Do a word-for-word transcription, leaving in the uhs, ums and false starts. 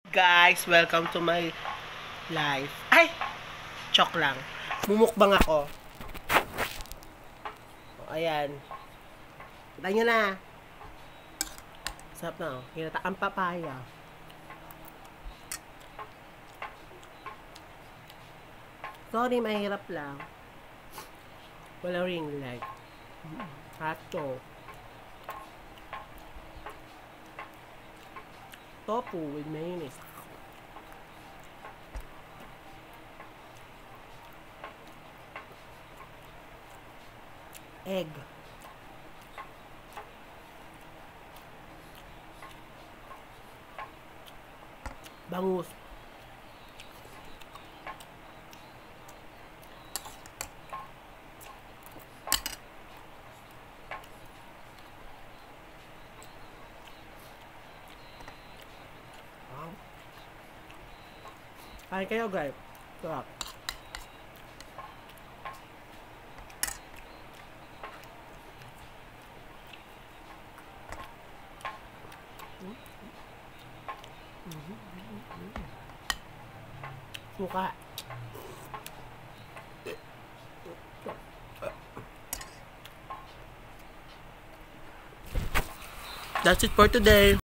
Guys, welcome to my life. Ay! Chok lang. Mumukbang ako. O, ayan. Kita nyo na. Sarap na, oh. Hinata ang papaya. Sorry, mahirap lang. Wala ring light. Hato. Tofu with mayonnaise. Egg. Bangus. Wow. Kain kayo, guys. Sarap. Suka. That's it for today.